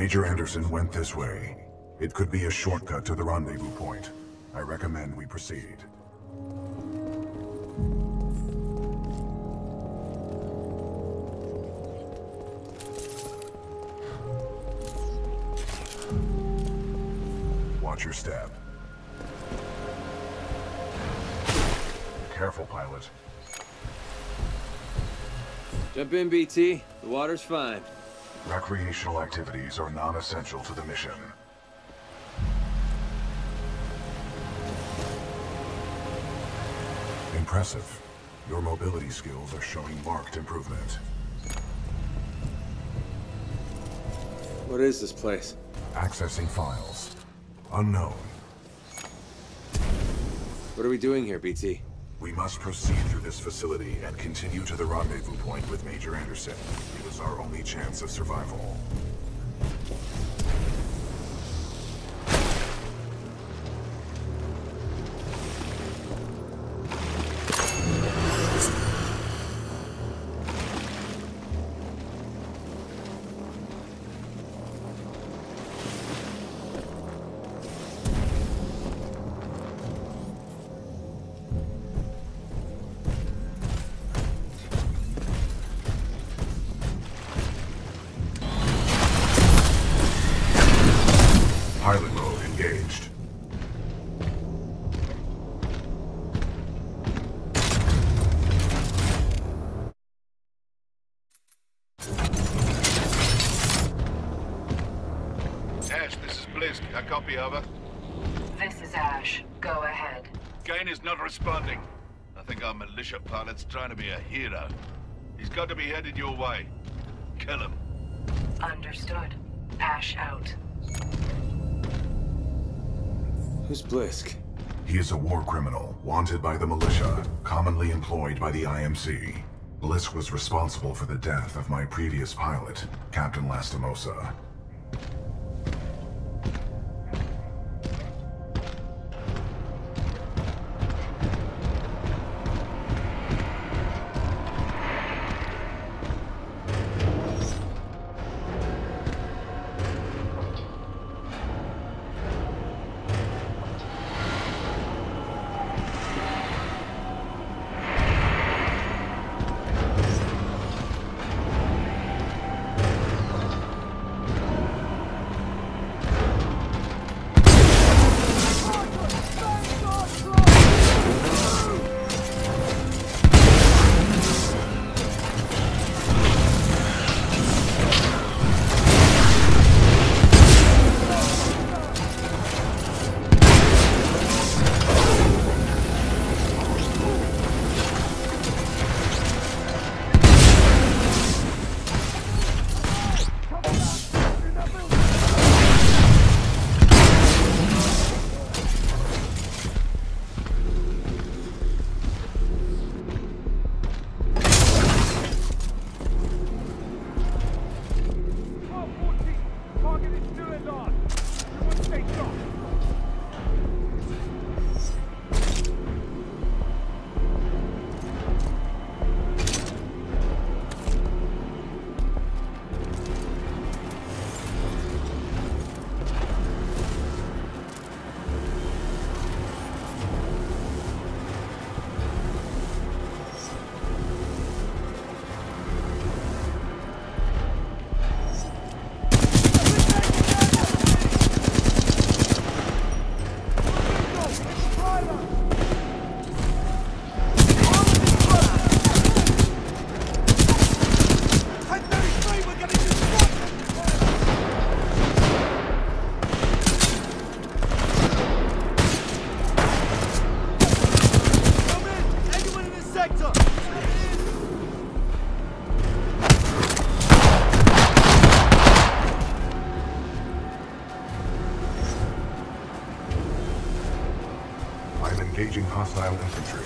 Major Anderson went this way. It could be a shortcut to the rendezvous point. I recommend we proceed. Watch your step. Careful, pilot. Jump in, BT. The water's fine. Recreational activities are non-essential to the mission. Impressive. Your mobility skills are showing marked improvement. What is this place? Accessing files. Unknown. What are we doing here, BT? We must proceed through this facility and continue to the rendezvous point with Major Anderson. It is our only chance of survival. Pilot mode engaged. Ash, this is Blisk. A copy, over. This is Ash. Go ahead. Gain is not responding. I think our militia pilot's trying to be a hero. He's got to be headed your way. Kill him. Understood. Ash out. Who's Blisk? He is a war criminal, wanted by the militia, commonly employed by the IMC. Blisk was responsible for the death of my previous pilot, Captain Lastimosa. Engaging hostile infantry.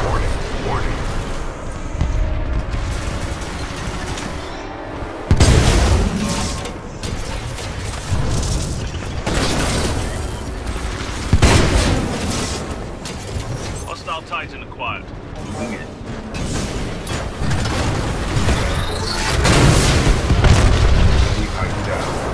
Warning, warning. Hostile Titan acquired. Moving in. Enemy Titan down.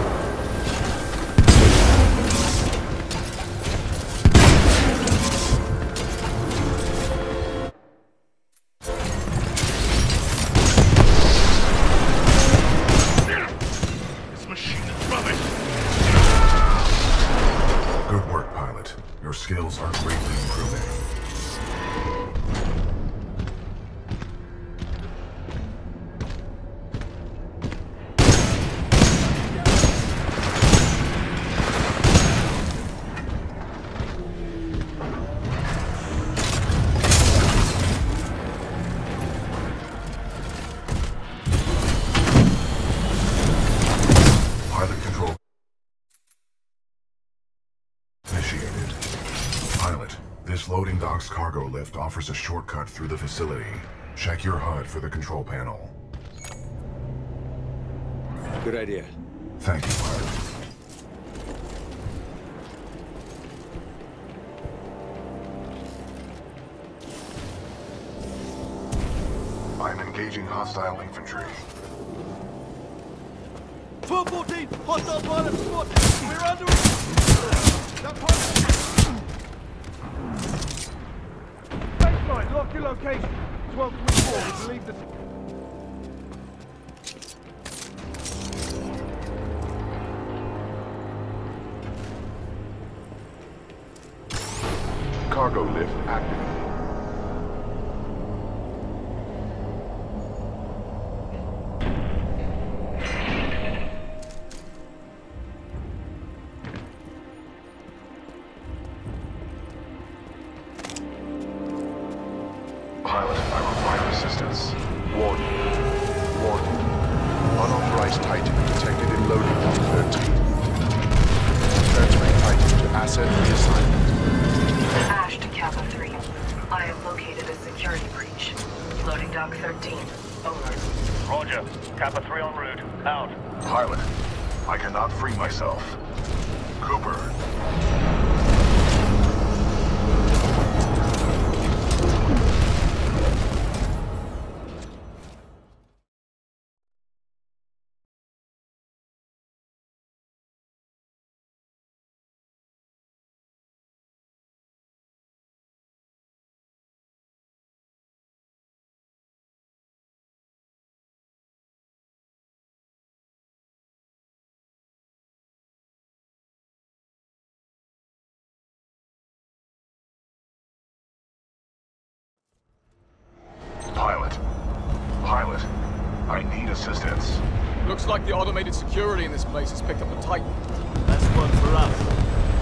This machine is rubbish. Good work, pilot. Your skills are greatly improving. Pilot control initiated. Pilot, this loading dock's cargo lift offers a shortcut through the facility. Check your HUD for the control panel. Good idea. Thank you, pilot. I'm engaging hostile infantry. 1214, hostile pilot spot. We're under it. That pilot. Baseline, lock your location. 1234, we believe the... Cargo lift active. Pilot, I require assistance. Warning. Warning. Unauthorized Titan detected in loading dock 13. Transferring Titan to asset reassignment. Ash to Kappa 3. I have located a security breach. Loading dock 13. Over. Roger. Kappa 3 en route. Out. Pilot, I cannot free myself. Cooper. Pilot. Pilot, I need assistance. Looks like the automated security in this place has picked up the Titan. That's one for us.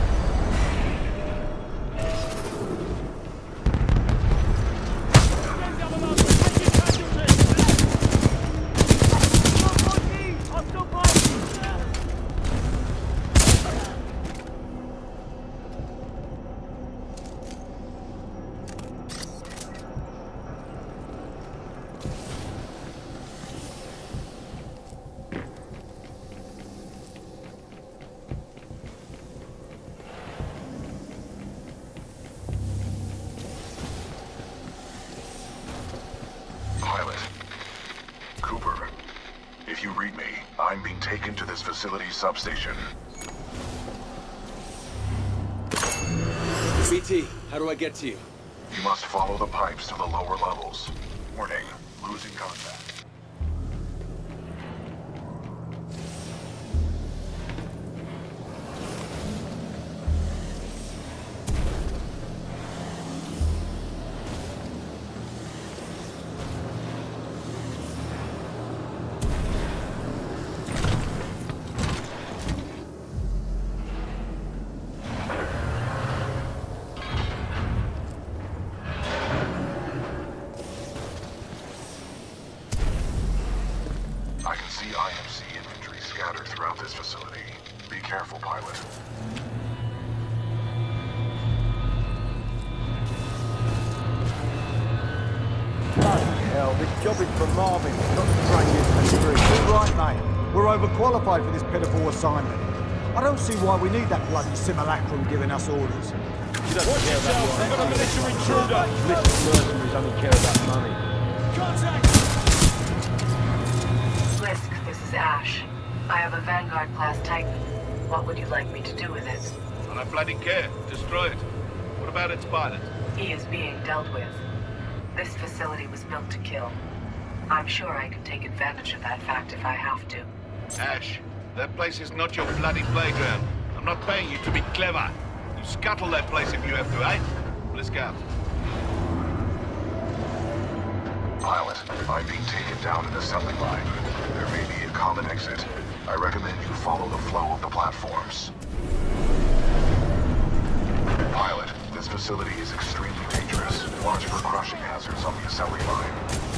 Pilot. Cooper. If you read me, I'm being taken to this facility's substation. BT, how do I get to you? You must follow the pipes to the lower levels. Warning, losing contact. I can see IMC infantry scattered throughout this facility. Be careful, pilot. Bloody hell, this job is for Marvin, not strangers in the street. You're right, mate. We're overqualified for this pitiful assignment. I don't see why we need that bloody simulacrum giving us orders. Watch yourself, we've got a militia intruder! List mercenaries only care about money. Contact! Lisk, this is Ash. I have a Vanguard-class Titan. What would you like me to do with it? I don't bloody care. Destroy it. What about its pilot? He is being dealt with. This facility was built to kill. I'm sure I can take advantage of that fact if I have to. Ash, that place is not your bloody playground. I'm not paying you to be clever. You scuttle that place if you have to, eh? Let's go. Pilot, I'm being taken down an assembly line. There may be a common exit. I recommend you follow the flow of the platforms. Pilot, this facility is extremely dangerous. Watch for crushing hazards on the assembly line.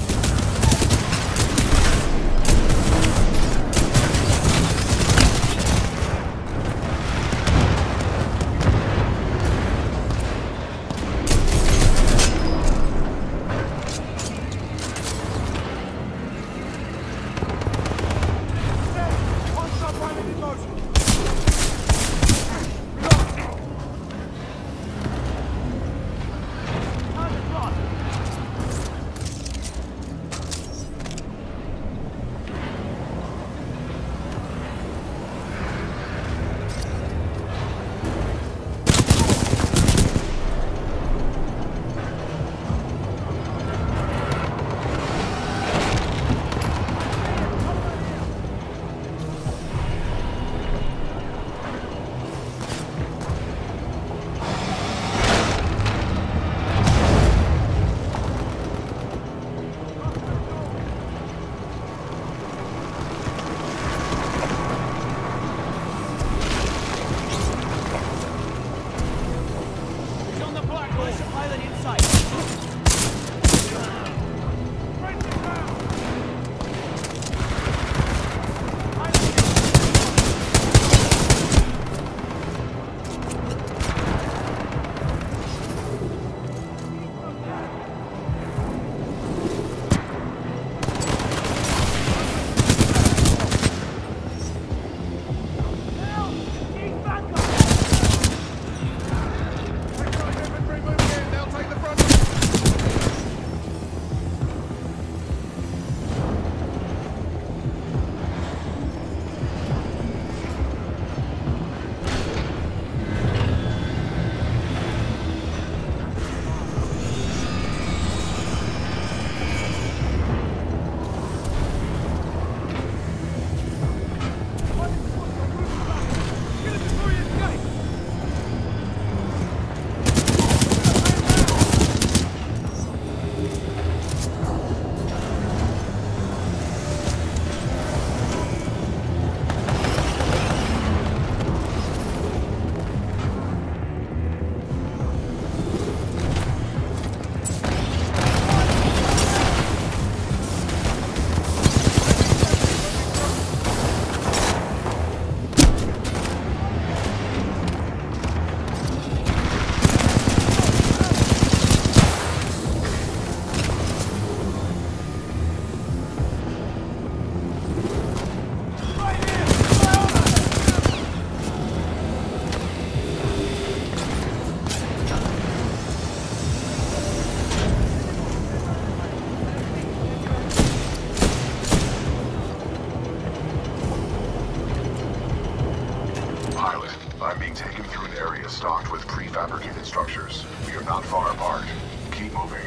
stocked with prefabricated structures. We are not far apart. Keep moving.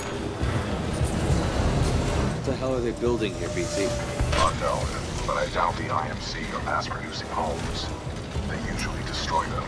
What the hell are they building here, BT? Unknown, but I doubt the IMC are mass-producing homes. They usually destroy them.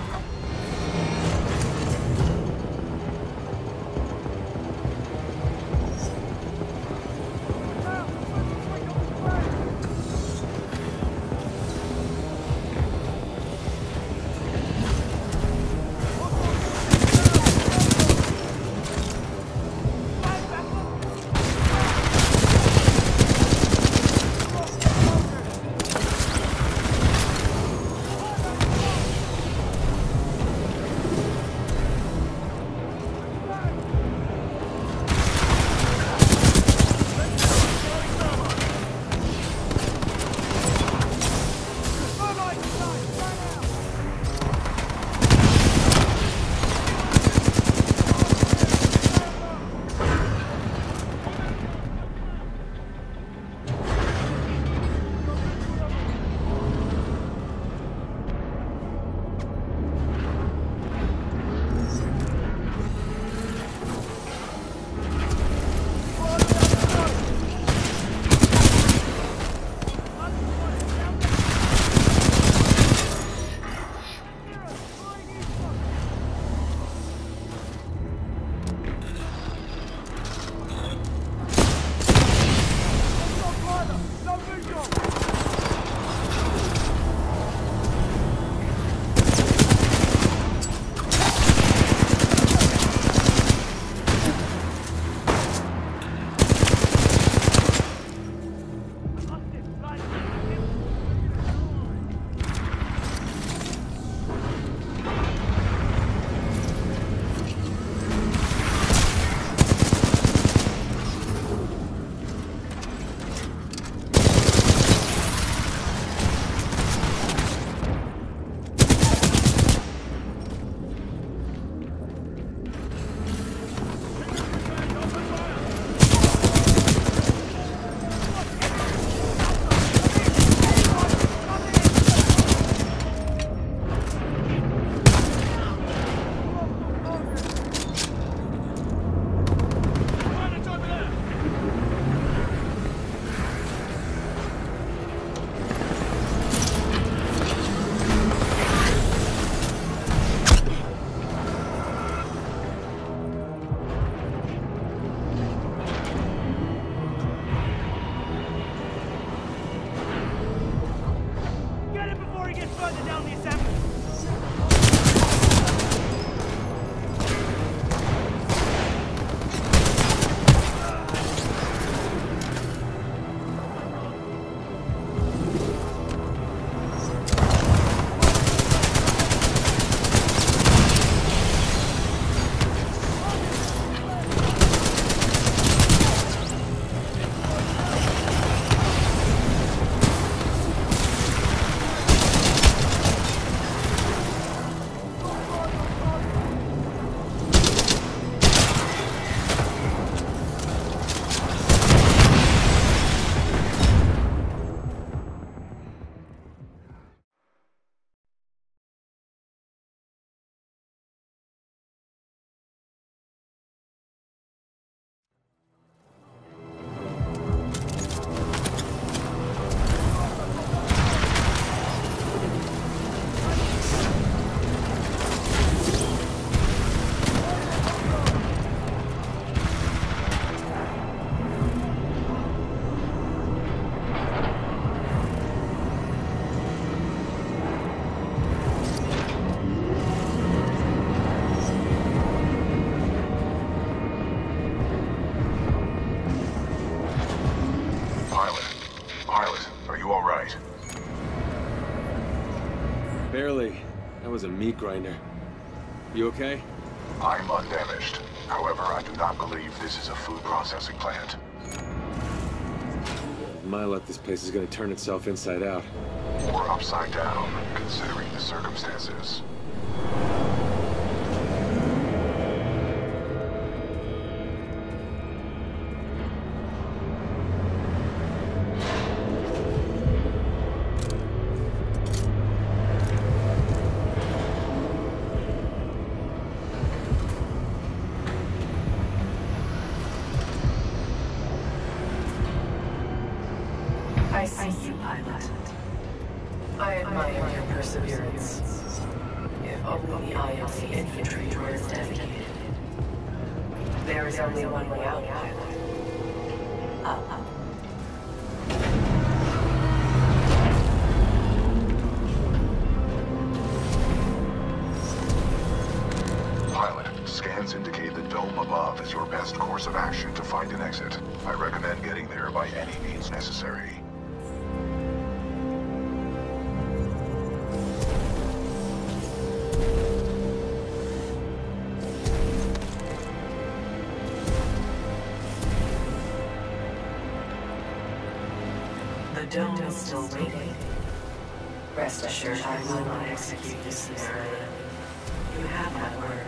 Pilot, are you all right? Barely. That was a meat grinder. You okay? I'm undamaged. However, I do not believe this is a food processing plant. My luck, this place is gonna turn itself inside out. Or upside down, considering the circumstances. I see you, pilot. I admire your perseverance. If only the IMC infantry were as dedicated. There is only one way out, pilot. Up. Pilot, scans indicate the dome above is your best course of action to find an exit. I recommend getting there by any means necessary. The dome is still waiting. Rest assured I will not execute this scenario. You have my word.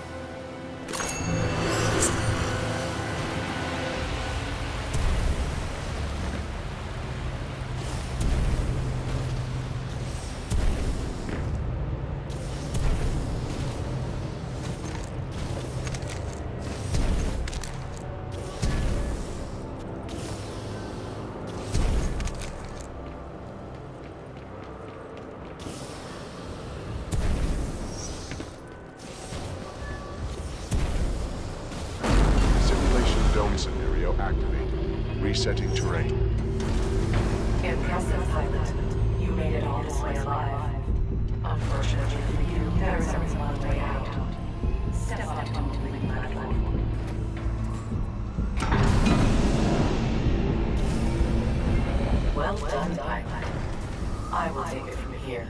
Dome scenario activated. Resetting terrain. Impressive, pilot. You made it all this way alive. Unfortunately for you, there is only one way out. Step onto the moving platform. Well done, pilot. I will take it from here.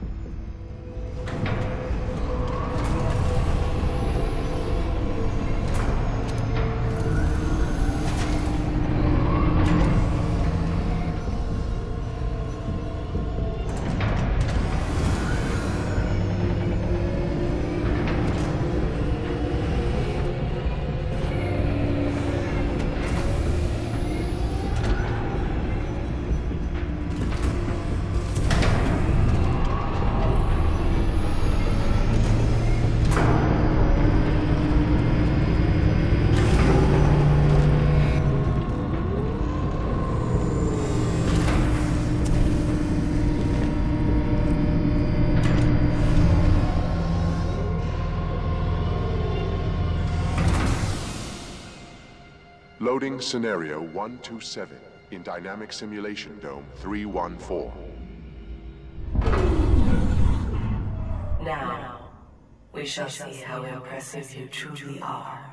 Loading scenario 127 in Dynamic Simulation Dome 314. Now, we shall see how impressive you truly are.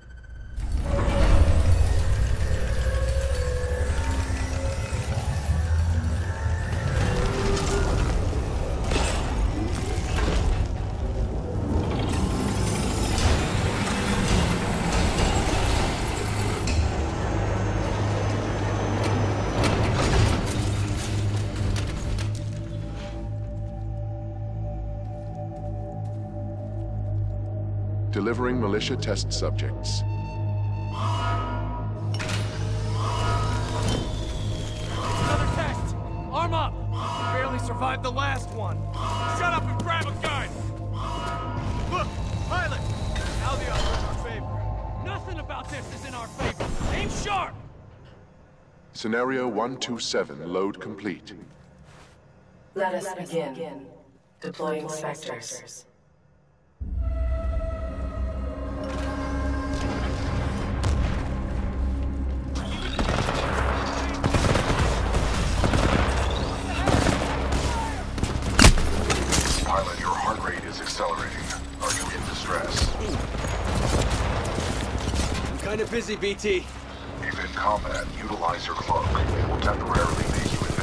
Delivering militia test subjects. Another test! Arm up! Barely survived the last one. Shut up and grab a gun! Look! Pilot! Now the odds are in our favor. Nothing about this is in our favor. Aim sharp! Scenario 127 load complete. Let us begin. Deploying Spectres. Pilot, your heart rate is accelerating. Are you in distress? I'm kinda busy, BT. If in combat, utilize your cloak. It will temporarily make you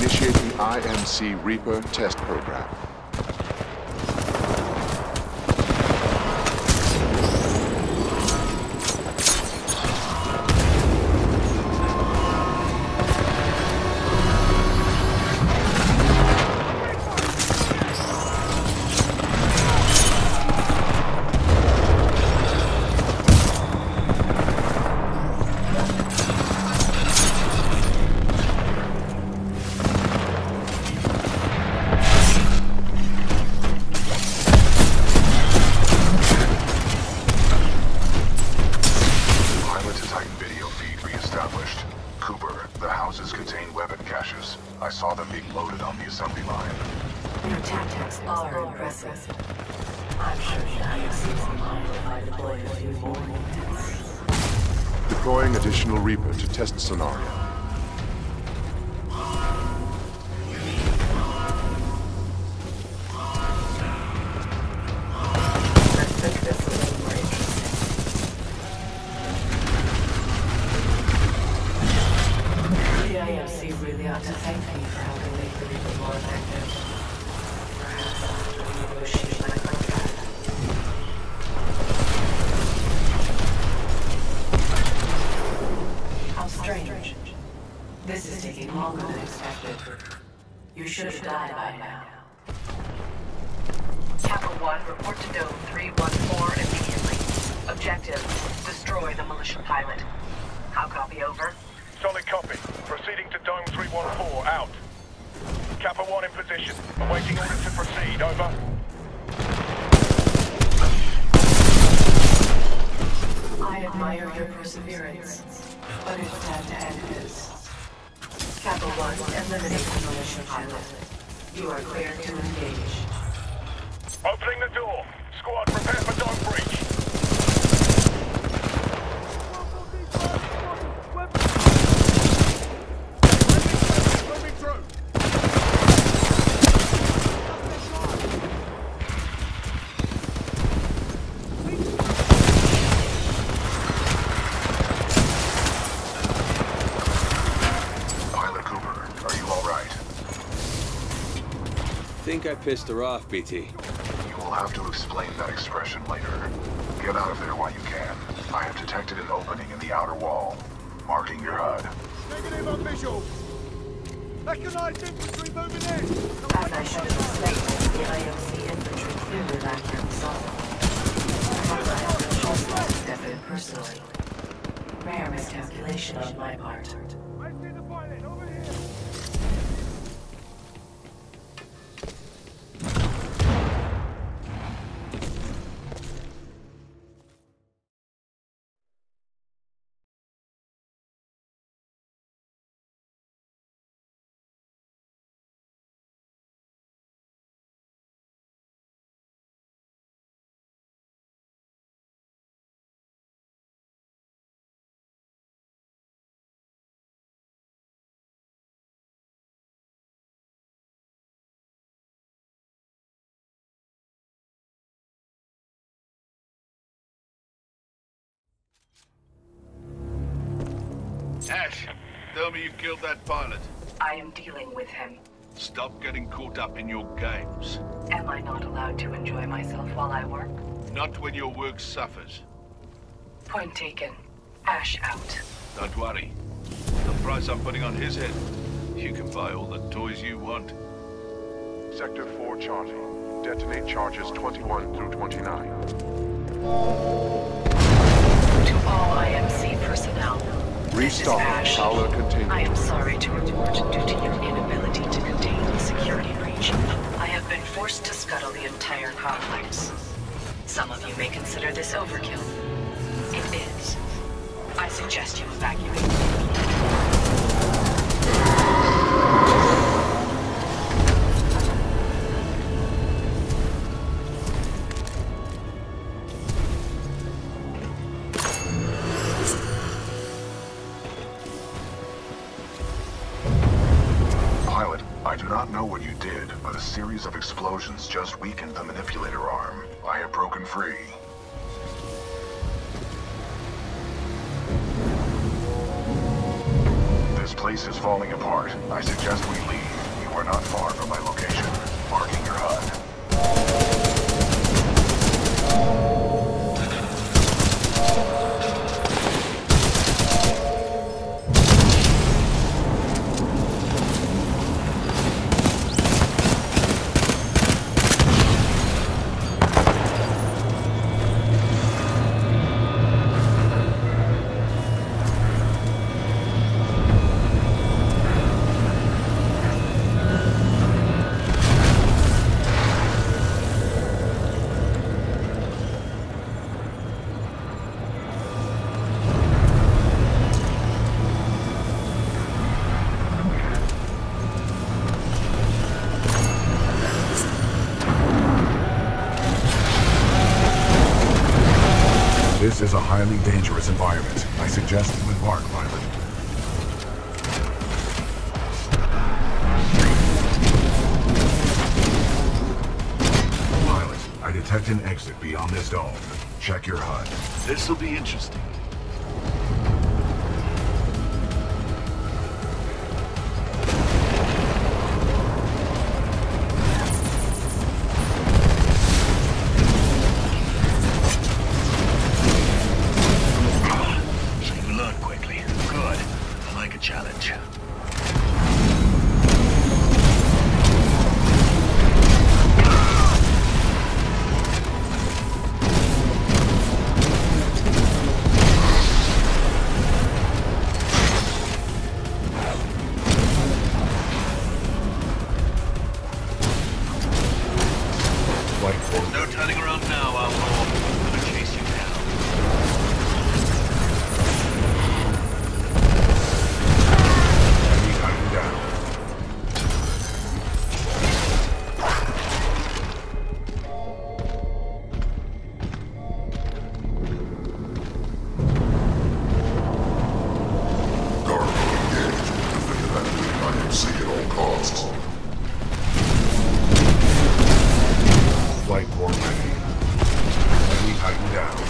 Initiating IMC Reaper test program. I saw them being loaded on the assembly line. Your tactics are impressive. I'm sure the IMC will modify the deploy a few more units. Deploying additional Reaper to test scenario. The IMC really ought to thank me for helping make the Reaper more effective. Perhaps after we negotiate my contract. How strange. This is taking longer than expected. You should have died by now. Kappa 1, report to Dome 314 immediately. Objective, destroy the militia pilot. How copy, over? Solid copy. Proceeding to Dome 314, out. Kappa 1 in position. Awaiting orders to proceed, over. I admire your perseverance, but it's time to end this. Kappa 1, eliminate the militia pilot. You are cleared to engage. Opening the door. Squad, prepare for dome breach. Moving through. Pilot Cooper, are you all right? Think I pissed her off, BT. You will have to explain that expression later. Get out of there while you can. I have detected an opening in the outer wall, marking your HUD. Negative on visual. Mechanized infantry moving in. As I should have explained, the IMC infantry clearly lacked your resolve. Perhaps I have been chosen to step in personally. Rare miscalculation on my part. I see the pilot over here. Ash, tell me you killed that pilot. I am dealing with him. Stop getting caught up in your games. Am I not allowed to enjoy myself while I work? Not when your work suffers. Point taken. Ash out. Don't worry. The price I'm putting on his head, you can buy all the toys you want. Sector 4 charging. Detonate charges 21 through 29. To all IMC personnel. Restart power containment. I am sorry to report, due to your inability to contain the security breach, I have been forced to scuttle the entire complex. Some of you may consider this overkill. It is. I suggest you evacuate. Pilot, I do not know what you did, but a series of explosions just weakened the manipulator arm. I have broken free. This place is falling apart. I suggest we leave. are not far from my location. Marking your HUD. This is a highly dangerous environment. I suggest you embark, pilot. Pilot, I detect an exit beyond this dome. Check your HUD. This'll be interesting. Challenge. There's no turning around now, Outlaw. I'm gonna chase you down. Flight core ready. Enemy Titan down.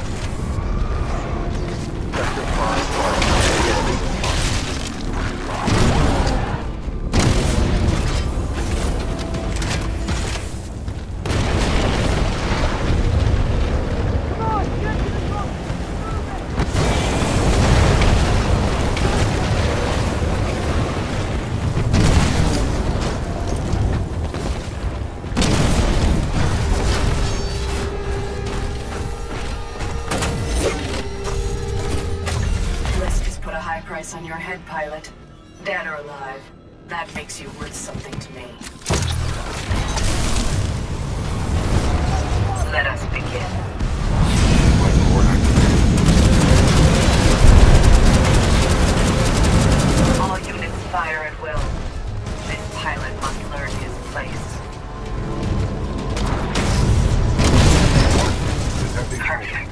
Price on your head, pilot. Dead or alive, that makes you worth something to me. Let us begin. All units fire at will. This pilot must learn his place. Perfect.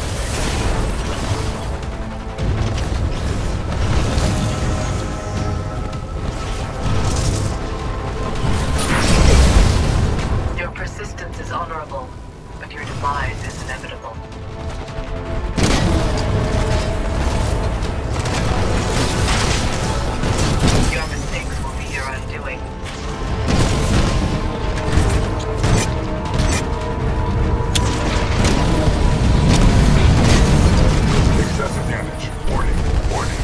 Persistence is honorable, but your demise is inevitable. Your mistakes will be your undoing. Excessive damage. Warning. Warning.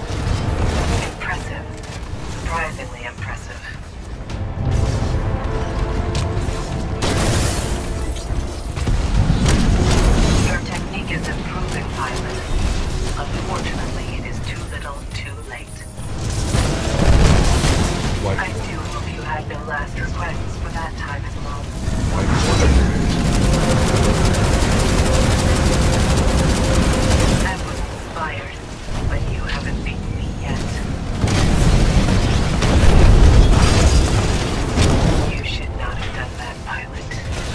Impressive. Surprisingly impressive. Is improving, pilot. Unfortunately, it is too little, too late. What? I do hope you had no last requests for that time as well. I was inspired, but you haven't beaten me yet. You should not have done that, pilot.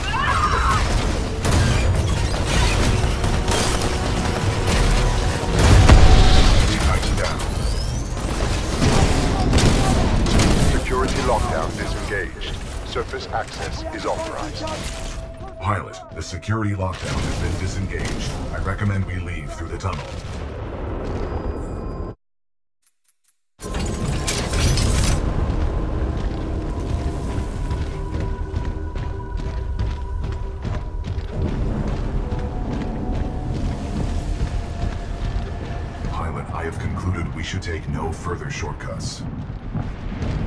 Security lockdown disengaged. Surface access is authorized. Pilot, the security lockdown has been disengaged. I recommend we leave through the tunnel. I have concluded we should take no further shortcuts.